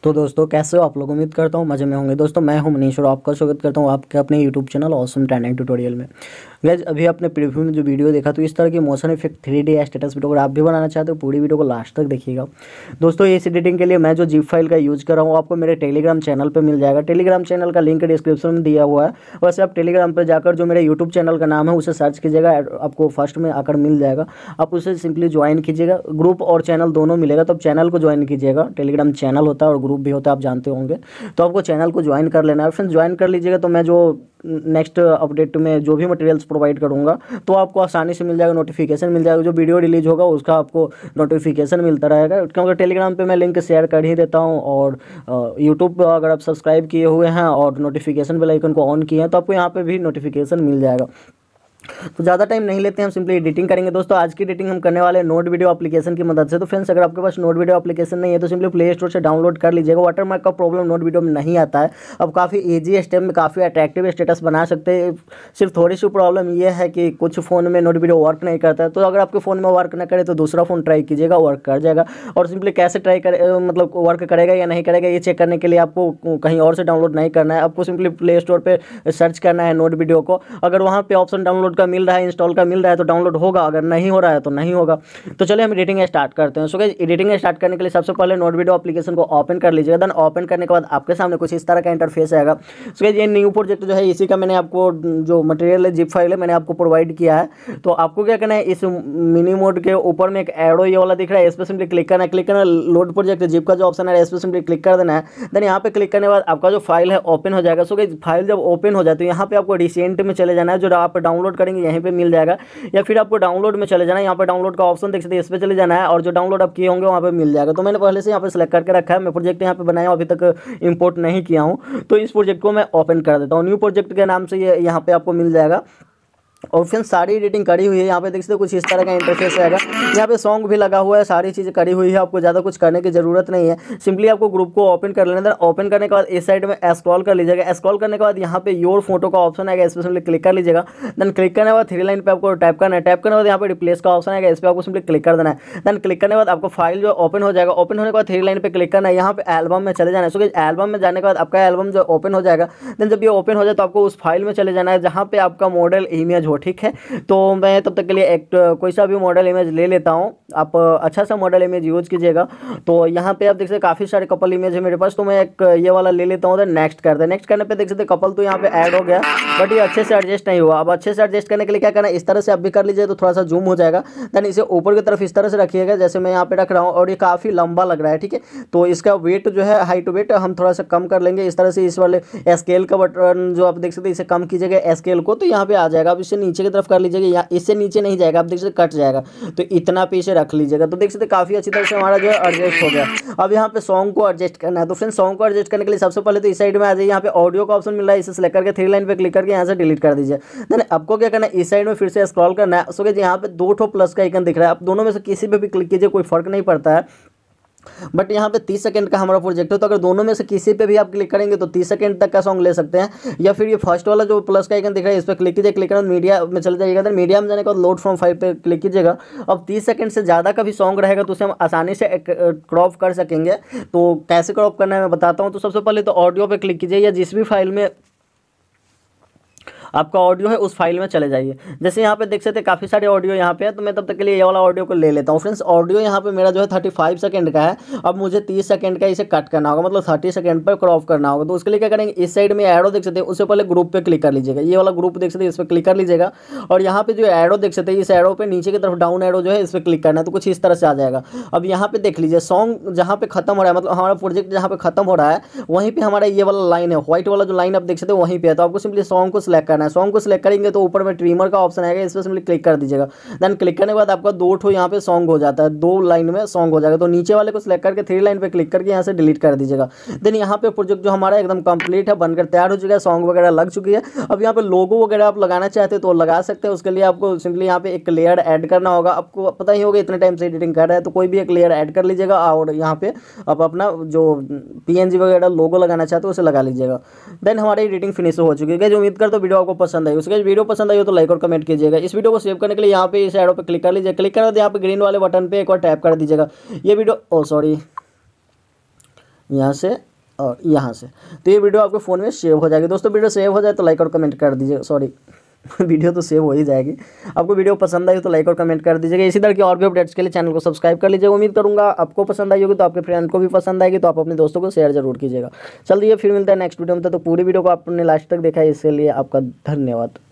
तो दोस्तों कैसे हो आप लोग। उम्मीद करता हूँ मज़े में होंगे। दोस्तों मैं हूं मनीष और आपका स्वागत करता हूं आपके अपने YouTube channel awesome trending tutorial में। गाइस अभी आपने प्रीव्यू में जो वीडियो देखा तो इस तरह की motion effect 3D status video अगर आप भी बनाना चाहते हो पूरी वीडियो को लास्ट तक देखिएगा। दोस्तों इस एडिटिंग के लिए मैं जो जिप फाइल का यूज़ कर रहा हूँ आपको मेरे टेलीग्राम चैनल पर मिल जाएगा। टेलीग्राम चैनल का लिंक डिस्क्रिप्शन में दिया हुआ है। वैसे आप टेलीग्राम पर जाकर जो मेरे यूट्यूब चैनल का नाम है उसे सर्च कीजिएगा, आपको फर्स्ट में आकर मिल जाएगा। आप उसे सिंपली ज्वाइन कीजिएगा। ग्रुप और चैनल दोनों मिलेगा, तो आप चैनल को ज्वाइन कीजिएगा। टेलीग्राम चैनल होता है और ग्रुप भी होता है, आप जानते होंगे। तो आपको चैनल को ज्वाइन कर लेना है। फ्रेंड्स ज्वाइन कर लीजिएगा तो मैं जो नेक्स्ट अपडेट में जो भी मटेरियल्स प्रोवाइड करूंगा तो आपको आसानी से मिल जाएगा, नोटिफिकेशन मिल जाएगा। जो वीडियो रिलीज होगा उसका आपको नोटिफिकेशन मिलता रहेगा, क्योंकि टेलीग्राम पे मैं लिंक शेयर कर ही देता हूं। और यूट्यूब पर अगर आप सब्सक्राइब किए हुए हैं और नोटिफिकेशन बेल आइकन को ऑन किए हैं तो आपको यहाँ पे भी नोटिफिकेशन मिल जाएगा। तो ज़्यादा टाइम नहीं लेते हैं, हम सिंपली एडिटिंग करेंगे। दोस्तों आज की एडिटिंग हम करने वाले हैं नोट वीडियो एप्लीकेशन की मदद से। तो फ्रेंड्स अगर आपके पास नोट वीडियो एप्लीकेशन नहीं है तो सिंपली प्ले स्टोर से डाउनलोड कर लीजिएगा। वाटरमार्क का प्रॉब्लम नोट वीडियो में नहीं आता है। अब काफ़ी ईजी स्टेप में काफ़ी अट्रैक्टिव स्टेटस बना सकते हैं। सिर्फ थोड़ी सी प्रॉब्लम ये है कि कुछ फ़ोन में नोट वीडियो वर्क नहीं करता है। तो अगर आपके फ़ोन में वर्क ना करे तो दूसरा फ़ोन ट्राई कीजिएगा, वर्क कर जाएगा। और सिंपली कैसे ट्राई करे मतलब वर्क करेगा या नहीं करेगा ये चेक करने के लिए आपको कहीं और से डाउनलोड नहीं करना है। आपको सिंपली प्ले स्टोर पर सर्च करना है नोट वीडियो को। अगर वहाँ पर ऑप्शन डाउनलोड का मिल रहा है, इंस्टॉल का मिल रहा है तो डाउनलोड होगा, अगर नहीं हो रहा है तो नहीं होगा। तो चलिए हम एडिटिंग स्टार्ट करते हैं। सो गाइस एडिटिंग स्टार्ट करने के लिए सबसे पहले नोट वीडियो एप्लीकेशन को ओपन कर लीजिएगा। देन ओपन करने के बाद आपके सामने कुछ इस तरह का इंटरफेस आएगा। सो गाइस ये न्यू प्रोजेक्ट जो है इसी का मैंने आपको जो मटेरियल है जिप फाइल है मैंने आपको प्रोवाइड किया है। तो आपको क्या करना है, इस मिनी मोड के ऊपर में एक एरो ये वाला दिख रहा है, इस पर सिंपली क्लिक करना है। क्लिक करना लोड प्रोजेक्ट जिप का जो ऑप्शन है इस पर सिंपली क्लिक कर देना है। देन यहाँ पे क्लिक करने के बाद आपका जो फाइल है ओपन हो जाएगा। सो गाइस फाइल जब ओपन हो जाए तो यहाँ पे आपको रिसेंट में चले जाना है, जो आप डाउनलोड करेंगे यहीं पे मिल जाएगा। या फिर आपको डाउनलोड में चले जाना है, यहाँ पे डाउनलोड का ऑप्शन देख सकते हैं, इस पे चले जाना है और जो डाउनलोड आप किए होंगे वहाँ पे मिल जाएगा। तो मैंने पहले से यहाँ पे सेलेक्ट करके रखा है। मैं प्रोजेक्ट यहाँ पे बनाया अभी तक इंपोर्ट नहीं किया हूँ। तो इस प्रोजेक्ट को मैं ओपन कर देता हूँ। न्यू प्रोजेक्ट के नाम से ये यहाँ पे आपको मिल जाएगा। और फिर सारी एडिटिंग करी हुई है। यहाँ पे देख सकते हो कुछ इस तरह का इंटरफेस आएगा। यहाँ पे सॉन्ग भी लगा हुआ है, सारी चीज़ें करी हुई है। आपको ज़्यादा कुछ करने की ज़रूरत नहीं है। सिंपली आपको ग्रुप को ओपन कर लेना है। ओपन करने के बाद इस साइड में स्क्रॉल कर लीजिएगा। स्क्रॉल करने के बाद यहाँ पे योर फोटो का ऑप्शन आएगा, इस पर सिंपली क्लिक कर लीजिएगा। देन क्लिक करने के बाद 3 लाइन पे आपको टैप करना है। टैप करने के बाद यहाँ पे रिप्लेस का ऑप्शन आएगा, इस पर आपको सिंपली क्लिक कर देना है। देन क्लिक करने के बाद आपको फाइल जो ओपन हो जाएगा। ओपन होने के बाद 3 लाइन पे क्लिक करना है। यहाँ पे एल्बम में चले जाना है। सो एल्बम में जाने के बाद आपका एल्बम जो ओपन हो जाएगा। देन जब ये ओपन हो जाए तो आपको उस फाइल में चले जाना है जहाँ पे आपका मॉडल इमेज हो, ठीक है। तो मैं तब तक के लिए एक कोई सा भी मॉडल इमेज ले लेता हूँ। आप अच्छा सा मॉडल इमेज यूज कीजिएगा। तो यहाँ पे आप देख सकते काफ़ी सारे कपल इमेज है मेरे पास, तो मैं एक ये वाला ले लेता हूँ। नेक्स्ट करते हैं। नेक्स्ट करने पे देख सकते कपल तो यहाँ पे ऐड हो गया, बट ये अच्छे से एडजस्ट नहीं हुआ। अब अच्छे से एडजस्ट करने के लिए क्या करना है, इस तरह से आप भी कर लीजिए तो थोड़ा सा जूम हो जाएगा। देन इसे ऊपर की तरफ इस तरह से रखिएगा जैसे मैं यहाँ पे रख रहा हूँ। और ये काफ़ी लंबा लग रहा है, ठीक है। तो इसका वेट जो है हाइट वेट हम थोड़ा सा कम कर लेंगे इस तरह से। इस वाले स्केल का बटन जो आप देख सकते हैं इसे कम कीजिएगा स्केल को, तो यहाँ पे आ जाएगा। अब इसे नीचे की तरफ कर लीजिएगा, इससे नीचे नहीं जाएगा, आप देख सकते कट जाएगा। तो इतना पीछे रख लीजिएगा। तो देख सकते काफ़ी अच्छी तरह से हमारा जो है एडजस्ट हो गया। अब यहाँ पे सॉन्ग को एडजस्ट करना है। तो फ्रेंड्स सॉन्ग को एडजस्ट करने के लिए सबसे पहले तो इस साइड में आ जाइए। यहाँ पे ऑडियो का ऑप्शन मिल रहा है, इसे सेलेक्ट करके 3 लाइन पे क्लिक करके यहाँ से डिलीट कर दीजिए। देन आपको क्या करना है, इस साइड में फिर से स्क्रॉल करना है। सो यहाँ पे 2 ठो प्लस का आइकन दिख रहा है, आप दोनों में से किसी पे भी क्लिक कीजिए, कोई फर्क नहीं पड़ता है। बट यहाँ पे 30 सेकंड का हमारा प्रोजेक्ट है, तो अगर दोनों में से किसी पे भी आप क्लिक करेंगे तो 30 सेकंड तक का सॉन्ग ले सकते हैं। या फिर ये फर्स्ट वाला जो प्लस का आइकन दिख रहा है इस पर क्लिक कीजिए। क्लिक करना मीडिया में चले जाइएगा। देन मीडिया में जाने के बाद लोड फ्रॉम फाइल पे क्लिक कीजिएगा। अब 30 सेकंड से ज़्यादा का भी सॉन्ग रहेगा तो उसे हम आसानी से क्रॉप कर सकेंगे। तो कैसे क्रॉप करना है मैं बताता हूँ। तो सबसे पहले तो ऑडियो पर क्लिक कीजिए, या जिस भी फाइल में आपका ऑडियो है उस फाइल में चले जाइए। जैसे यहाँ पे देख सकते हैं काफ़ी सारे ऑडियो यहाँ पे है, तो मैं तब तक के लिए ये वाला ऑडियो को ले लेता हूँ। फ्रेंड्स ऑडियो यहाँ पे मेरा जो है 35 सेकंड का है। अब मुझे 30 सेकंड का इसे कट करना होगा, मतलब 30 सेकंड पर क्रॉप करना होगा। तो उसके लिए क्या करेंगे, इस साइड में एरो देख सकते हैं, उससे पहले ग्रुप पे क्लिक कर लीजिएगा। ये वाला ग्रुप देख सकते हैं, इस पर क्लिक कर लीजिएगा। और यहाँ पे जो एरो देख सकते हैं, इस एरो पे नीचे की तरफ डाउन एरो जो है इस पर क्लिक करना है, तो कुछ इस तरह से आ जाएगा। अब यहाँ पे देख लीजिए सॉन्ग जहाँ पे खत्म हो रहा है, मतलब हमारा प्रोजेक्ट जहाँ पे खत्म हो रहा है वहीं पे हमारा ये वाला लाइन है, व्हाइट वाला जो लाइन आप देख सकते हैं वहीं पे है। तो आपको सिंपली सॉन्ग को सिलेक्ट करना है। सॉन्ग को सिलेक्ट करेंगे तो ऊपर में ट्रिमर का ऑप्शन आएगा, इस पर सिंपली क्लिक कर दीजिएगा। देन क्लिक करने के बाद आपका 2 ठो यहाँ पे सॉन्ग हो जाता है, 2 लाइन में सॉन्ग हो जाएगा। तो नीचे वाले को सिलेक्ट करके 3 लाइन पे क्लिक करके यहाँ से डिलीट कर दीजिएगा। देन यहाँ पे प्रोजेक्ट जो हमारा एकदम कंप्लीट है, बनकर तैयार हो चुका है, सॉन्ग वगैरह लग चुकी है। अब यहाँ पे लोगो वगैरह आप लगाना चाहते हैं तो लगा सकते हैं। उसके लिए आपको सिंपली यहाँ पे एक लेयर ऐड करना होगा। आपको पता ही होगा इतने टाइम से एडिटिंग कर रहे हैं, तो कोई भी एक लेयर ऐड कर लीजिएगा। और यहाँ पे आप अपना जो PNG वगैरह लोगो लगाना चाहते हो उसे लगा लीजिएगा। देन हमारी एडिटिंग फिनिश हो चुकी है। जो उम्मीद करता हूँ वीडियो आपको पसंद आई। उसके वीडियो पसंद आई हो तो लाइक और कमेंट कीजिएगा। इस वीडियो को सेव करने के लिए यहाँ पे इस एरो पे क्लिक कर लीजिए। क्लिक करने के बाद यहाँ पे ग्रीन वाले बटन पे एक बार टैप कर दीजिएगा। ये वीडियो यहाँ से और यहाँ से। तो ये वीडियो आपके फ़ोन में सेव हो जाएगी। दोस्तों वीडियो सेव हो जाए तो लाइक और कमेंट कर दीजिए, सॉरी वीडियो तो सेव हो ही जाएगी। आपको वीडियो पसंद आई तो लाइक और कमेंट कर दीजिएगा। इसी तरह की और भी अपडेट्स के लिए चैनल को सब्सक्राइब कर लीजिएगा। उम्मीद करूँगा आपको पसंद आई होगी, तो आपके फ्रेंड को भी पसंद आएगी, तो आप अपने दोस्तों को शेयर जरूर कीजिएगा। चलिए फिर मिलता है नेक्स्ट वीडियो में। तो पूरी वीडियो को आपने लास्ट तक देखा है, इसके लिए आपका धन्यवाद।